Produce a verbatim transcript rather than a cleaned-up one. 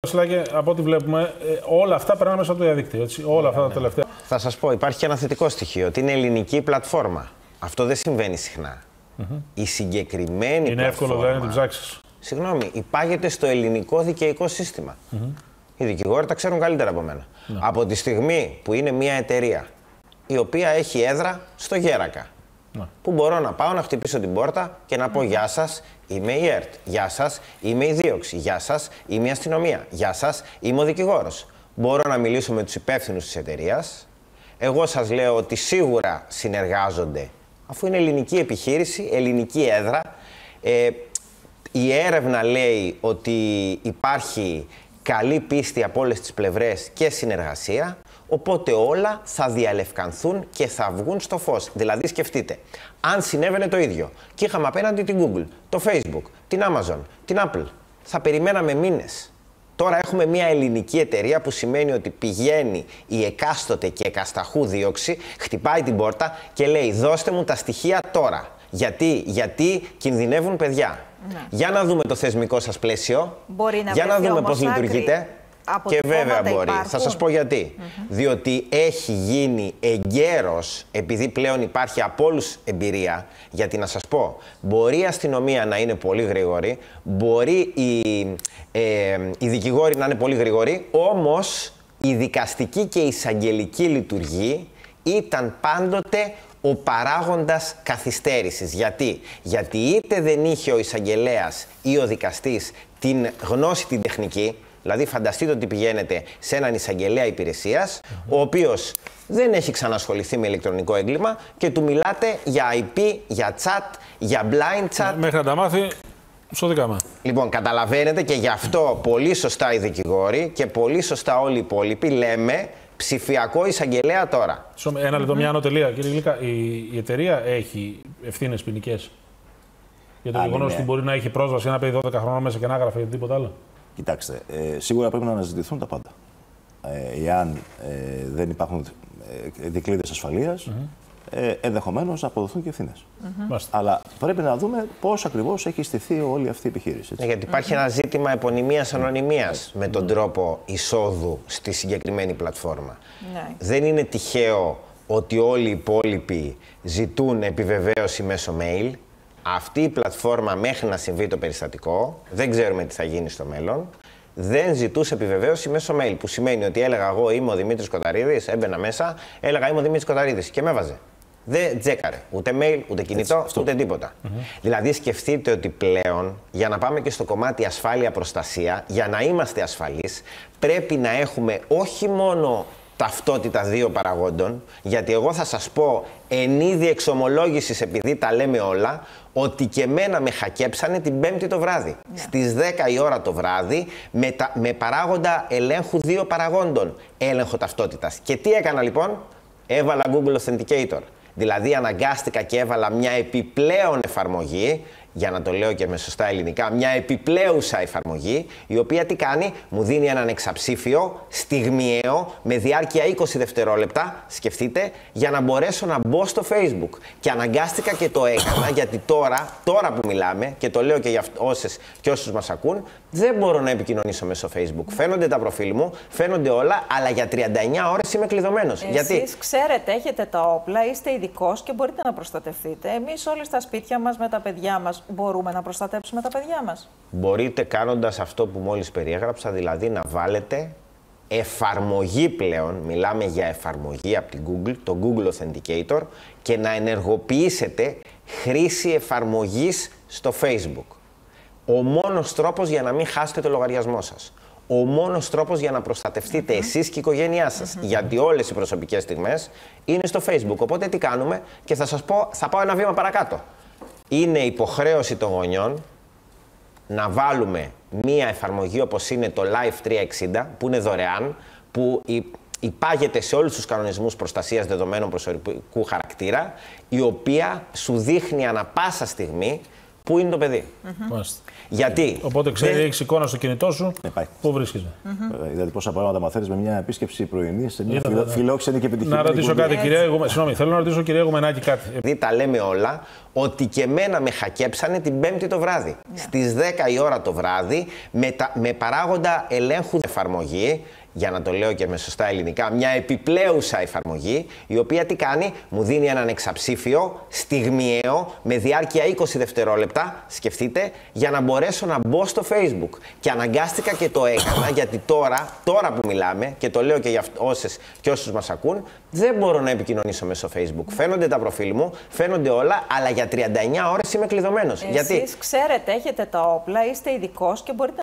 Σλάκη, από ό,τι βλέπουμε, όλα αυτά περνάνε μέσα από το διαδίκτυο. Έτσι, όλα αυτά τα τελευταία. Θα σας πω, υπάρχει και ένα θετικό στοιχείο, ότι είναι ελληνική πλατφόρμα. Αυτό δεν συμβαίνει συχνά. Mm-hmm. Η συγκεκριμένη είναι πλατφόρμα... εύκολο δηλαδή να την ψάξεις. Συγγνώμη, υπάγεται στο ελληνικό δικαιικό σύστημα. Mm-hmm. Οι δικηγόροι τα ξέρουν καλύτερα από μένα. Mm-hmm. Από τη στιγμή που είναι μια εταιρεία η οποία έχει έδρα στο Γέρακα, mm-hmm. που μπορώ να πάω να χτυπήσω την πόρτα και να πω mm-hmm. «Γεια σας, είμαι η ΕΡΤ», «Γεια σας, είμαι η δίωξη», «Γεια σας, είμαι η αστυνομία», «Γεια σας, είμαι ο δικηγόρος». Μπορώ να μιλήσω με τους υπεύθυνους της εταιρείας. Εγώ σας λέω ότι σίγουρα συνεργάζονται, αφού είναι ελληνική επιχείρηση, ελληνική έδρα. Ε, η έρευνα λέει ότι υπάρχει καλή πίστη από όλες τις πλευρές και συνεργασία, οπότε όλα θα διαλευκανθούν και θα βγουν στο φως. Δηλαδή σκεφτείτε, αν συνέβαινε το ίδιο και είχαμε απέναντι την Google, το Facebook, την Amazon, την Apple, θα περιμέναμε μήνες. Τώρα έχουμε μια ελληνική εταιρεία που σημαίνει ότι πηγαίνει η εκάστοτε και εκασταχού δίωξη, χτυπάει την πόρτα και λέει «Δώστε μου τα στοιχεία τώρα». Γιατί, γιατί κινδυνεύουν παιδιά. Ναι. Για να δούμε το θεσμικό σας πλαίσιο, μπορεί να για να δούμε πώς λειτουργείτε. Και βέβαια μπορεί. Υπάρχουν. Θα σας πω γιατί. Mm-hmm. Διότι έχει γίνει εγκαίρος, επειδή πλέον υπάρχει από όλους εμπειρία, γιατί να σας πω, μπορεί η αστυνομία να είναι πολύ γρήγορη, μπορεί οι, ε, οι δικηγόροι να είναι πολύ γρήγοροι, όμως η δικαστική και η εισαγγελική λειτουργή ήταν πάντοτε ο παράγοντας καθυστέρησης. Γιατί? Γιατί είτε δεν είχε ο εισαγγελέας ή ο δικαστής την γνώση την τεχνική, δηλαδή φανταστείτε ότι πηγαίνετε σε έναν εισαγγελέα υπηρεσίας, mm-hmm. ο οποίος δεν έχει ξανασχοληθεί με ηλεκτρονικό έγκλημα και του μιλάτε για άι πι, για chat, για blind chat. Μέχρι να τα μάθει, σωδικάμε. Λοιπόν, καταλαβαίνετε και γι' αυτό πολύ σωστά οι δικηγόροι και πολύ σωστά όλοι οι υπόλοιποι λέμε ψηφιακό εισαγγελέα τώρα. Ένα λεπτό, μια ανωτελεία. Κύριε Γλύκα, η, η εταιρεία έχει ευθύνες ποινικές για το γεγονός ότι μπορεί να έχει πρόσβαση ένα παιδί δώδεκα χρόνων μέσα και να έγραφε ή τίποτα άλλο? Κοιτάξτε, ε, σίγουρα πρέπει να αναζητηθούν τα πάντα. Ε, εάν ε, δεν υπάρχουν ε, δικλείδες ασφαλείας, mm-hmm. ε, ενδεχομένως να αποδοθούν και ευθύνες. Mm-hmm. Αλλά πρέπει να δούμε πώς ακριβώς έχει στηθεί όλη αυτή η επιχείρηση. Ναι, γιατί υπάρχει mm-hmm. ένα ζήτημα επωνυμίας-ανωνυμίας mm-hmm. με τον τρόπο εισόδου στη συγκεκριμένη πλατφόρμα. Mm-hmm. Δεν είναι τυχαίο ότι όλοι οι υπόλοιποι ζητούν επιβεβαίωση μέσω mail. Αυτή η πλατφόρμα μέχρι να συμβεί το περιστατικό, δεν ξέρουμε τι θα γίνει στο μέλλον, δεν ζητούσε επιβεβαίωση μέσω mail. Που σημαίνει ότι έλεγα εγώ είμαι ο Δημήτρης Κοταρίδης, έμπαινα μέσα, έλεγα είμαι ο Δημήτρης Κοταρίδης και με έβαζε. Δεν τζέκαρε ούτε mail, ούτε κινητό, Έτσι, ούτε τίποτα. Mm-hmm. Δηλαδή σκεφτείτε ότι πλέον, για να πάμε και στο κομμάτι ασφάλεια-προστασία, για να είμαστε ασφαλείς, πρέπει να έχουμε όχι μόνο ταυτότητα δύο παραγόντων, γιατί εγώ θα σας πω εν είδη εξομολόγησης, επειδή τα λέμε όλα, ότι και μένα με χακέψανε την Πέμπτη το βράδυ. Yeah. Στις δέκα η ώρα το βράδυ, με, τα, με παράγοντα ελέγχου δύο παραγόντων, έλεγχο ταυτότητας. Και τι έκανα λοιπόν? Έβαλα Google Authenticator. Δηλαδή αναγκάστηκα και έβαλα μια επιπλέον εφαρμογή, για να το λέω και με σωστά ελληνικά, μια επιπλέουσα εφαρμογή, η οποία τι κάνει? Μου δίνει έναν εξαψήφιο, στιγμιαίο, με διάρκεια είκοσι δευτερόλεπτα, σκεφτείτε, για να μπορέσω να μπω στο Facebook. Και αναγκάστηκα και το έκανα, γιατί τώρα, τώρα που μιλάμε, και το λέω και για όσες και όσους μας ακούν, δεν μπορώ να επικοινωνήσω μέσω Facebook. Φαίνονται τα προφίλ μου, φαίνονται όλα, αλλά για τριάντα εννιά ώρες είμαι κλειδωμένος. Εσείς γιατί? ξέρετε, έχετε τα όπλα, είστε ειδικός και μπορείτε να προστατευτείτε. Εμείς όλοι στα σπίτια μας με τα παιδιά μας μπορούμε να προστατέψουμε τα παιδιά μας? Μπορείτε κάνοντας αυτό που μόλις περιέγραψα, δηλαδή να βάλετε εφαρμογή πλέον, μιλάμε για εφαρμογή από την Google, το Google Authenticator, και να ενεργοποιήσετε χρήση εφαρμογής στο Facebook. Ο μόνος τρόπος για να μην χάσετε το λογαριασμό σας. Ο μόνος τρόπος για να προστατευτείτε mm-hmm. εσείς και η οικογένειά σας. Mm-hmm. Γιατί όλες οι προσωπικές στιγμές είναι στο Facebook. Οπότε τι κάνουμε? Και θα σας πω, θα πάω ένα βήμα παρακάτω. Είναι υποχρέωση των γονιών να βάλουμε μία εφαρμογή όπως είναι το Live τριακόσια εξήντα, που είναι δωρεάν, που υπάγεται σε όλους τους κανονισμούς προστασίας δεδομένων προσωπικού χαρακτήρα, η οποία σου δείχνει ανα πάσα στιγμή πού είναι το παιδί. Mm-hmm. Γιατί. Οπότε ξέρει, δεν... έχει εικόνα στο κινητό σου. Υπάρχει. Πού βρίσκεσαι. Mm-hmm. Δηλαδή, πόσα πράγματα μαθαίνεις με μια επίσκεψη πρωινή σε μια φιλο... φιλόξενη και επιτυχημένη. Να ρωτήσω κάτι, κυρία Γουμενάκη. Συγγνώμη, θέλω να ρωτήσω, κυρία Γουμενάκη, κάτι. Δηλαδή, τα λέμε όλα ότι και εμένα με χακέψανε την Πέμπτη το βράδυ. Yeah. Στις δέκα η ώρα το βράδυ, με, τα... με παράγοντα ελέγχου εφαρμογή. Για να το λέω και με σωστά ελληνικά, μια επιπλέουσα εφαρμογή, η οποία τι κάνει, μου δίνει έναν εξαψήφιο, στιγμιαίο, με διάρκεια είκοσι δευτερόλεπτα, σκεφτείτε, για να μπορέσω να μπω στο Facebook. Και αναγκάστηκα και το έκανα, γιατί τώρα, τώρα που μιλάμε, και το λέω και για όσες και όσους μας ακούν, δεν μπορώ να επικοινωνήσω μέσω Facebook. Φαίνονται τα προφίλ μου, φαίνονται όλα, αλλά για τριάντα εννιά ώρες είμαι κλειδωμένος. Εσείς γιατί? ξέρετε, έχετε τα όπλα, είστε ειδικός και μπορείτε